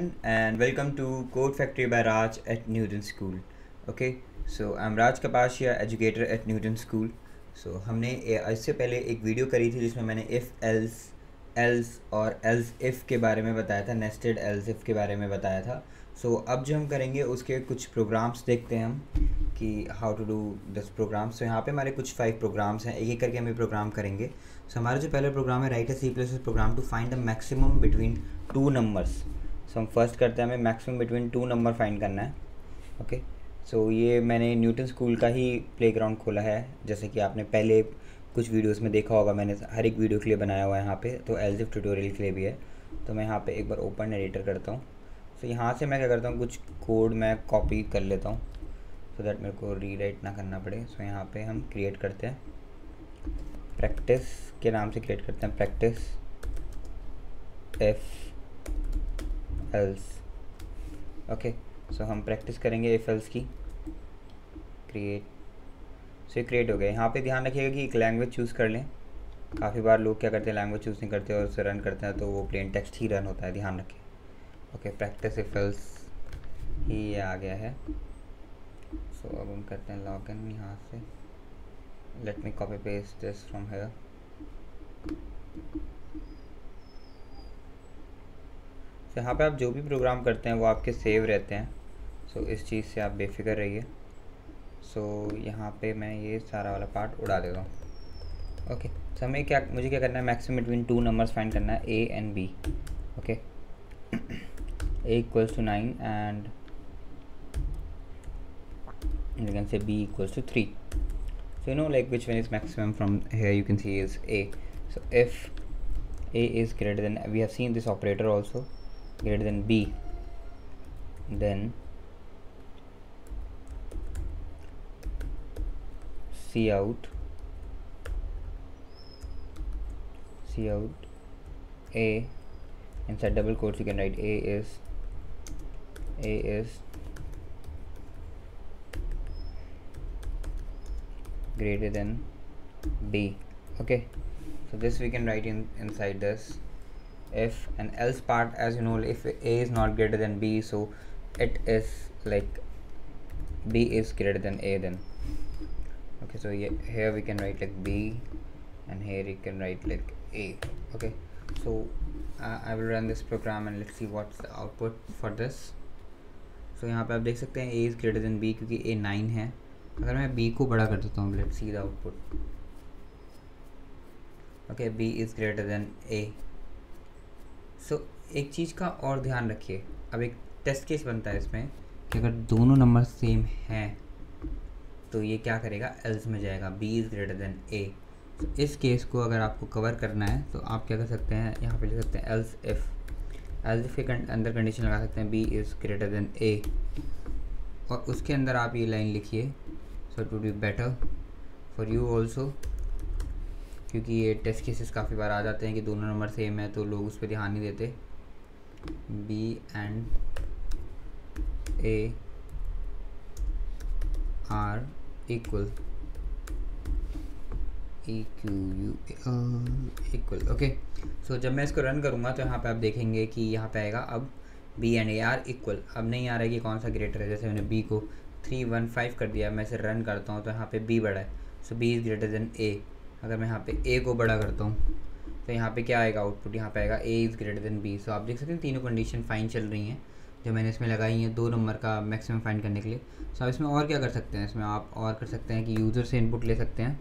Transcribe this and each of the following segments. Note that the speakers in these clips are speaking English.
everyone, and welcome to Code Factory by Raj at Newton School. Okay, so I'm Raj Kapashia, educator at Newton School. So हमने इससे पहले एक video करी थी जिसमें मैंने else और else if के बारे में बताया था, nested else if के बारे में बताया था. So अब जो हम करेंगे उसके कुछ प्रोग्राम्स देखते हैं हम कि how to do this program. So यहाँ पे हमारे कुछ 5 प्रोग्राम्स हैं, एक एक करके हम ये प्रोग्राम करेंगे. सो हमारा जो पहला प्रोग्राम है, write a C plus program to find the maximum between 2 numbers. So हम फर्स्ट करते हैं, हमें मैक्सिमम बिटवीन 2 नंबर फाइंड करना है. ओके, सो ये मैंने न्यूटन स्कूल का ही प्लेग्राउंड खोला है, जैसे कि आपने पहले कुछ वीडियोस में देखा होगा. मैंने हर एक वीडियो के लिए बनाया हुआ है यहाँ पे, तो एलजेफ ट्यूटोरियल के लिए भी है. तो मैं यहाँ पे एक बार ओपन एडिटर करता हूँ. सो यहाँ से मैं क्या करता हूँ, कुछ कोड मैं कॉपी कर लेता हूँ सो दैट मेरे को रीराइट ना करना पड़े. सो यहाँ पे हम क्रिएट करते हैं, प्रैक्टिस के नाम से क्रिएट करते हैं, practice if else. Okay, so हम प्रैक्टिस करेंगे इफ एल्स की. क्रिएट, सो ये क्रिएट हो गया. यहाँ पे ध्यान रखिएगा कि एक लैंग्वेज चूज़ कर लें. काफ़ी बार लोग क्या करते हैं, लैंग्वेज चूज़ नहीं करते और उसे रन करते हैं तो वो प्लेन टेक्स्ट ही रन होता है, ध्यान रखें. ओके, प्रैक्टिस इफ एल्स ही ये आ गया है. सो अब हम करते हैं लॉग इन यहाँ से. Let me copy paste this from here. तो यहाँ पे आप जो भी प्रोग्राम करते हैं वो आपके सेव रहते हैं. सो इस चीज़ से आप बेफिक्र रहिए. सो यहाँ पे मैं ये सारा वाला पार्ट उड़ा देता हूँ. ओके, तो मुझे क्या करना है, मैक्सिमम बिटवीन 2 नंबर्स फाइंड करना है, a and b. Okay, a equals to 9 and you can say b equals to 3. So you know like which one is maximum. From here you can see is a. So if a is greater than, we have seen this operator also, greater than b, then cout a, inside double quotes you can write a is greater than b. Okay, so this we can write inside this if and else part. As you know, if a is not greater than b, so it is like b is greater than a then. Okay, so here we can write like b and here you can write like a. Okay, so I will run this program and let's see what's the output for this. So यहाँ पे आप देख सकते हैं a is greater than b क्योंकि a 9 है. अगर मैं b को बड़ा कर देता हूँ, let's see the output. Okay, b is greater than a. So एक चीज़ का और ध्यान रखिए. अब एक टेस्ट केस बनता है इसमें कि अगर दोनों नंबर सेम हैं तो ये क्या करेगा, एल्स में जाएगा, b is greater than a. तो इस केस को अगर आपको कवर करना है तो आप क्या कर सकते हैं, यहाँ पे लिख सकते हैं एल्स इफ के अंदर कंडीशन लगा सकते हैं b is greater than a, और उसके अंदर आप ये लाइन लिखिए. So it would be better for you also, क्योंकि ये टेस्ट केसेस काफ़ी बार आ जाते हैं कि दोनों नंबर सेम है तो लोग उस पर ध्यान नहीं देते. b and a are equal, equal. Okay, so जब मैं इसको रन करूँगा तो यहाँ पे आप देखेंगे कि यहाँ पे आएगा अब b and a are equal. अब नहीं आ रहा है कि कौन सा ग्रेटर है. जैसे मैंने b को 315 कर दिया, मैं इसे रन करता हूँ तो यहाँ पे b बड़ा है, so b is greater than a. अगर मैं यहाँ पे a को बड़ा करता हूँ तो यहाँ पे क्या आएगा आउटपुट, यहाँ पे आएगा a is greater than b. So आप देख सकते हैं तीनों कंडीशन फाइन चल रही हैं जो मैंने इसमें लगाई हैं 2 नंबर का मैक्सिमम फाइंड करने के लिए. सो आप इसमें और क्या कर सकते हैं, इसमें आप और कर सकते हैं कि यूज़र से इनपुट ले सकते हैं.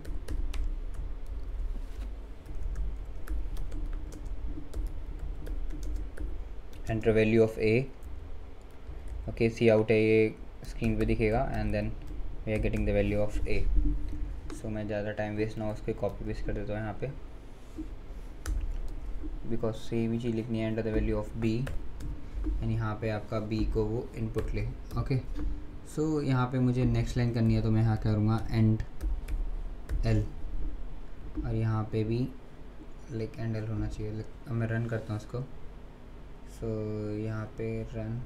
Enter value of a. Okay, C out है ये स्क्रीन पे दिखेगा and then we are getting the value of a. So मैं ज़्यादा टाइम वेस्ट ना हो, उसको कॉपी पेस्ट कर देता हूँ यहाँ पे, बिकॉज सेम ही चीज़ लिखनी है, enter the value of b and यहाँ पे आपका b को वो इनपुट ले. ओके, सो यहाँ पे मुझे नेक्स्ट लाइन करनी है तो मैं यहाँ करूँगा एंड l, और यहाँ पे भी लाइक एंड l होना चाहिए. अब मैं रन करता हूँ इसको. सो यहाँ पे run,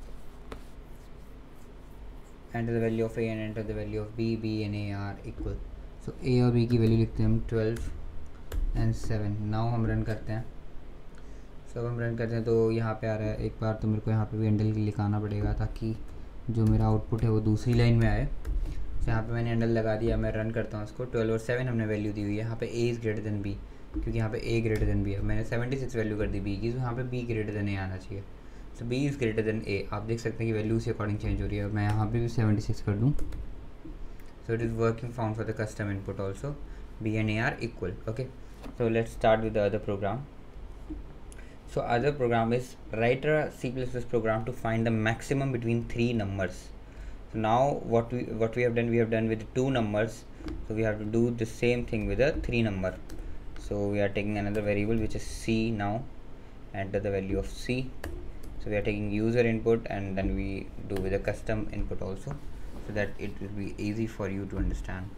enter the value of a and enter the value of b and a are equal. So a और b की वैल्यू लिखते हैं हम 12 एंड 7. नाउ हम रन करते हैं. सो हम रन करते हैं तो यहाँ पे आ रहा है। एक बार तो मेरे को यहाँ पे भी हैंडल लिखाना पड़ेगा ताकि जो मेरा आउटपुट है वो दूसरी लाइन में आए। तो यहाँ पे मैंने हैंडल लगा दिया, मैं रन करता हूँ उसको। 12 और 7 हमने वैल्यू दी हुई है। यहाँ पे a is greater than b, क्योंकि यहाँ पे ए ग्रेटर देन बी है। मैंने 76 वैल्यू कर दी बी की, तो यहाँ पे बी ग्रेटर देन ए आना चाहिए। तो b is greater than a. आप देख सकते हैं कि वैल्यू उसी अकॉर्डिंग चेंज हो रही है। मैं यहाँ पे भी 76 कर दूँ। So it is working found for the custom input also. B and A are equal. Okay, so let's start with the other program. So other program is write a C++ program to find the maximum between three numbers. So now what we have done with two numbers, so we have to do the same thing with a three number. So we are taking another variable which is C. Now enter the value of C. So we are taking user input and then we do with a custom input also, so that it will be easy for you to understand.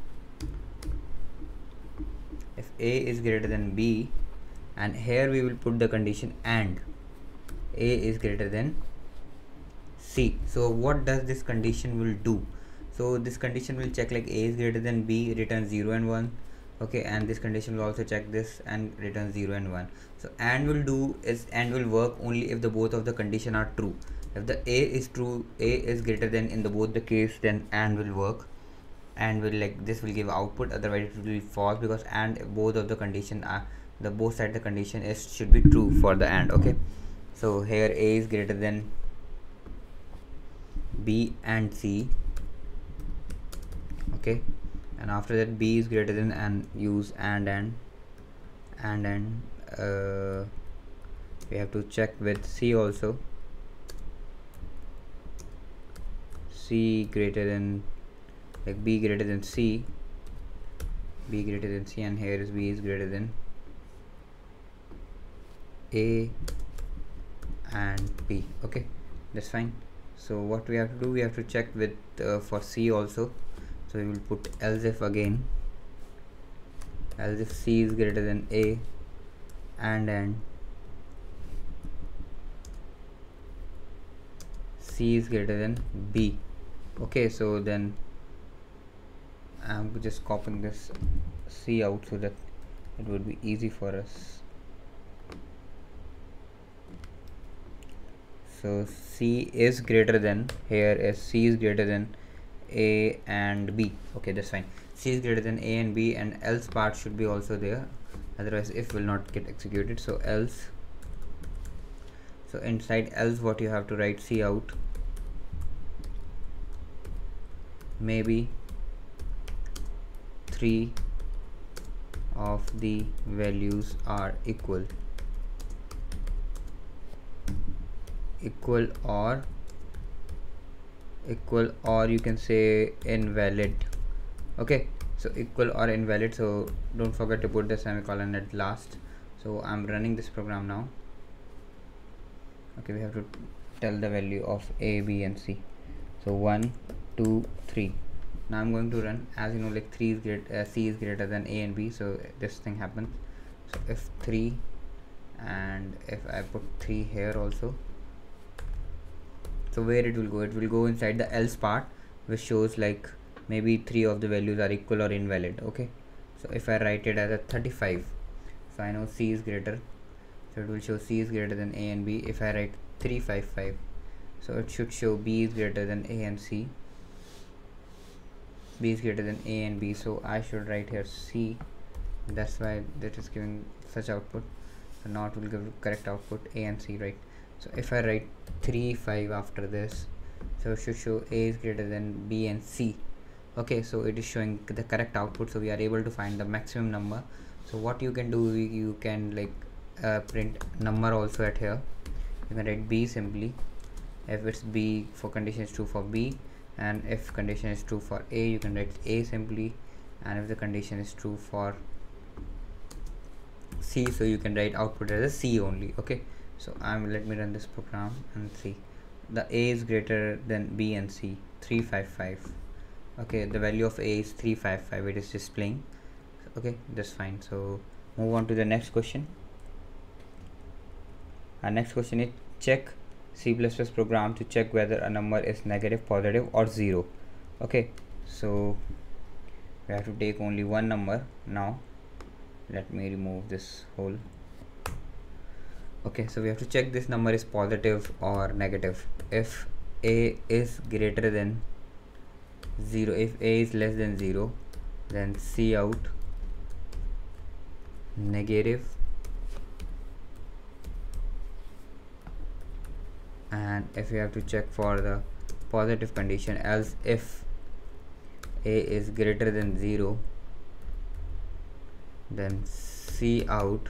If A is greater than B, and here we will put the condition and A is greater than C. So what does this condition will do? So this condition will check like A is greater than B, return 0 and 1. Okay, and this condition will also check this and return 0 and 1. So and will work only if the both of the condition are true. If the A is true, A is greater than in the both the case, then and will work, and will like this will give output. Otherwise it will be false, because and both of the condition are both side the condition is should be true for the and. Okay, so here A is greater than B and C. Okay, and after that B is greater than, and use and we have to check with C also. C greater than, like B greater than C, B greater than C, and here is B is greater than A and B. Okay, that's fine. So what we have to do, we have to check with for C also. So we will put else if again, else if C is greater than A and C is greater than B. Okay, so then I'm just copying this C out so that it would be easy for us. So C is greater than, here is C is greater than A and B. Okay, that's fine. C is greater than A and B, and else part should be also there, otherwise if will not get executed. So else, so inside else what you have to write C out, maybe 3 of the values are equal or you can say invalid. Okay, so equal or invalid, so don't forget to put the semicolon at last. So I'm running this program now. Okay, we have to tell the value of A, B and C. So 1, 2, 3. Now I'm going to run. As you know, like 3 is great, C is greater than A and B, so this thing happens. So if 3, and if I put 3 here also, so where it will go inside the else part, which shows like maybe 3 of the values are equal or invalid. Okay, so if I write it as a 35, so I know C is greater, so it will show C is greater than A and B. If I write 355, so it should show B is greater than A and C, B is greater than A and B. So I should write here C, that's why that is giving such output. So now it will give correct output A and C, right? So if I write 3, 5 after this, so it should show A is greater than B and C. Okay, so it is showing the correct output, so we are able to find the maximum number. So what you can do, you can like print number also at here. You can write B simply. If it's B, for condition is true for B, and if condition is true for A, you can write A simply, and if the condition is true for C, so you can write output as a C only. Okay, so let me run this program and see. The A is greater than B and C, 355. Okay, the value of A is 355, it is displaying. Okay, that's fine. So move on to the next question. Our next question is check C++ program to check whether a number is negative, positive or 0. Okay, so we have to take only one number now. Let me remove this whole. Okay, so we have to check this number is positive or negative. If a is greater than 0, if a is less than 0, then C out negative, and if we have to check for the positive condition, else if a is greater than 0, then C out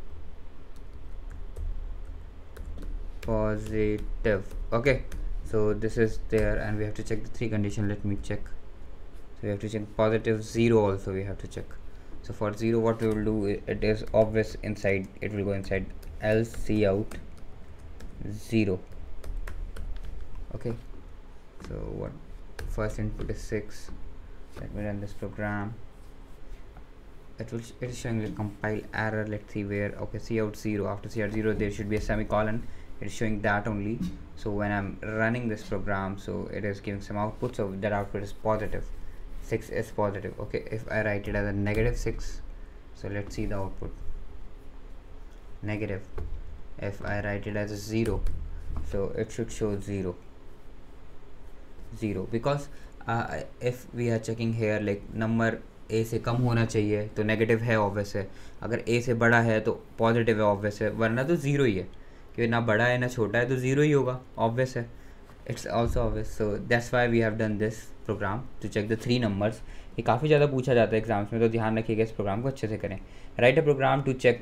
positive. Okay, so this is there, and we have to check the 3 condition. Let me check. So we have to check positive 0 also we have to check. So for 0, what we will do, it is obvious inside, it will go inside, else C out 0. Okay, so what first input is 6. Let me run this program. It is showing the compile error. Let's see where. Okay, C out 0. After C out 0 there should be a semicolon. It is showing that only. So when I'm running this program, so it is giving some output, so that output is positive. 6 is positive. Okay, if I write it as a negative 6, so let's see the output, negative. If I write it as a 0, so it should show 0, because if we are checking here like number a से कम होना चाहिए तो negative है obvious है, अगर a से बड़ा है तो पॉजिटिव है ऑब्वियस है, वरना तो ज़ीरो ही है, क्योंकि ना बड़ा है ना छोटा है तो ज़ीरो ही होगा, ऑब्वियस है. It's also obvious. So that's why we have done this program to check the 3 numbers. ये काफ़ी ज़्यादा पूछा जाता है एग्जाम्स में, तो ध्यान रखिएगा, इस प्रोग्राम को अच्छे से करें. Write a program to check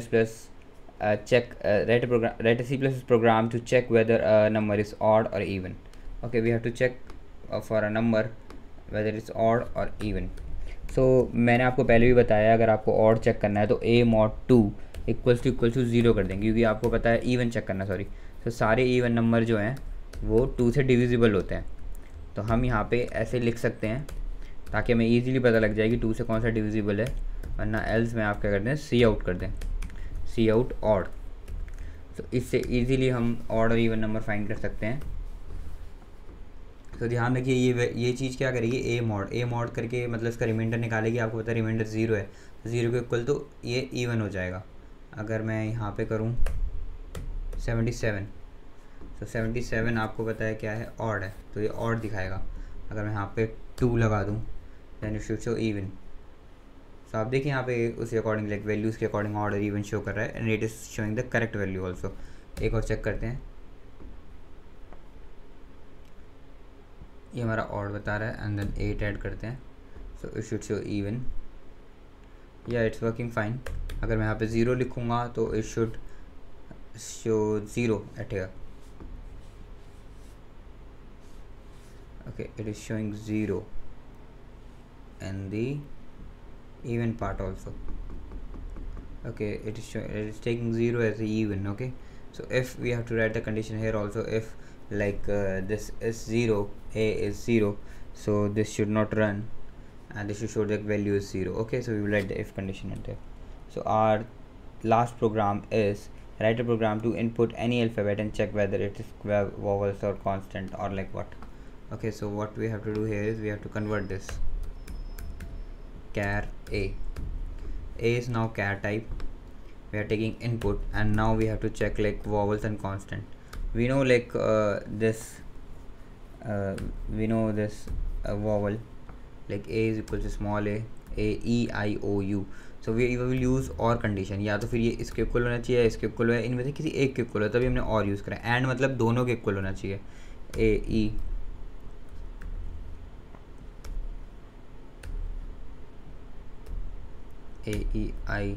write a C++ program to check whether a number is odd or even. Okay, we have to check for a number whether it's odd or even. So मैंने आपको पहले भी बताया, अगर आपको odd check करना है तो a mod 2 इक्वल्स टू 0 कर देंगे, क्योंकि आपको पता है even चेक करना, सॉरी. तो सारे even नंबर जो हैं वो 2 से डिविजिबल होते हैं, तो हम यहाँ पे ऐसे लिख सकते हैं ताकि हमें ईजिली पता लग जाए कि 2 से कौन सा डिविजिबल है, वरना एल्स में आप क्या करते हैं, सी आउट कर दें, सी आउट ऑड. तो इससे इजीली हम ऑड और इवन नंबर फाइंड कर सकते हैं. तो ध्यान रखिए, ये चीज़ क्या करेगी, ए मॉड करके मतलब इसका रिमाइंडर निकालेगी. आपको पता है रिमाइंडर 0 है, 0 के इक्वल तो ये इवन हो जाएगा. अगर मैं यहाँ पे करूँ 77, तो 77 आपको पता है क्या है, ऑड है, तो ये ऑड दिखाएगा. अगर मैं यहाँ पे 2 लगा दूँ then it should show even. तो आप देखिए यहाँ पे उसी अकॉर्डिंग लाइक वैल्यूज़ के अकॉर्डिंग ऑड और इवन शो कर रहा है, and it is showing the correct value also. एक और चेक करते हैं, ये हमारा ऑड बता रहा है, एंड देन 8 ऐड करते हैं, so it should show even. या इट्स वर्किंग फाइन. अगर मैं यहाँ पे 0 लिखूँगा तो it should show 0 at here. okay, it is showing 0 and the even part also. Okay, it is taking 0 as a even. Okay, so if we have to write the condition here also, if like this is 0, a is 0, so this should not run and this should show the value is 0. Okay, so we will write the if condition in there. So our last program is write a program to input any alphabet and check whether it is vowels or constant or like what. Okay, so what we have to do here is we have to convert this char a is now char type. We are taking input, and now we have to check like vowels and constant. We know like this vowel like a is equal to small a e I o u. So we will use और condition, या तो फिर ये इसके equal होना चाहिए, इसके equal है, इनमें से किसी एक के इक्वल हो, तभी हमने और यूज़ करा. एंड मतलब दोनों के इक्वल होना चाहिए, ए ई I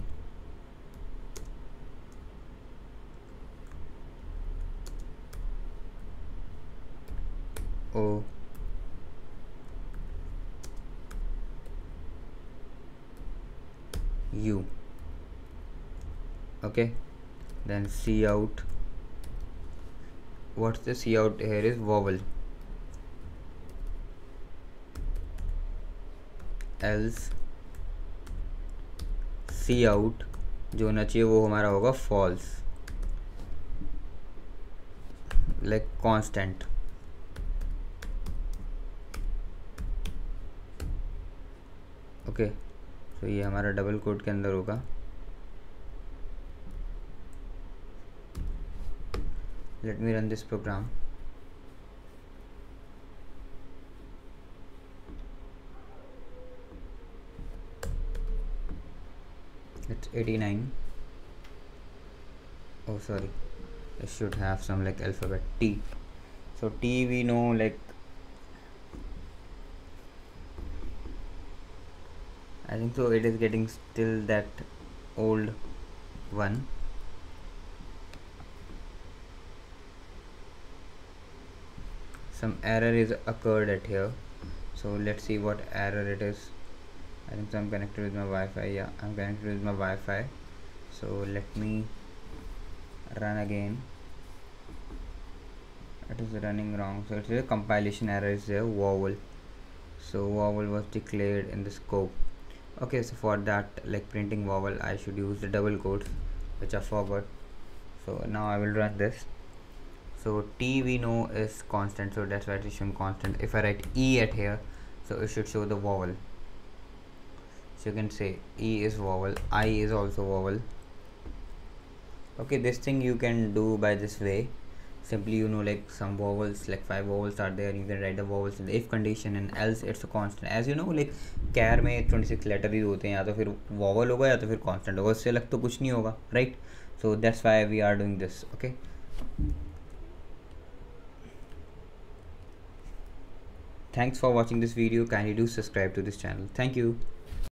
O U. Okay, then C out. What's the C out here is vowel, else C out जो होना चाहिए वो हमारा होगा false, like constant. ओके, तो ये हमारा डबल कोट के अंदर होगा. Let me run this program. It's 89. Oh sorry, it should have some like alphabet T. So T we know, like I think so it is getting still that old one. Some error is occurred at here, so let's see what error it is. I think so I'm connected with my Wi-Fi. Yeah, I'm connected with my Wi-Fi. So let me run again. It is running wrong, so it's a compilation error is there, vowel. So vowel was declared in the scope. Okay, so for that, like printing vowel, I should use the double quotes, which I forgot. So now I will run this. So T we know is constant, so that's why it is showing constant. If I write E at here, so it should show the vowel. So you can say E is vowel, I is also vowel. Okay, this thing you can do by this way. Simply, you know, like some vowels, like 5 vowels are there, you can write the vowels in the if condition, and else it's a constant. As you know, like char में 26 letter ही होते हैं, या तो फिर vowel होगा या तो फिर constant होगा, उससे अलग तो कुछ नहीं होगा, right? So that's why we are doing this. Okay, thanks for watching this video. Kindly do subscribe to this channel. Thank you.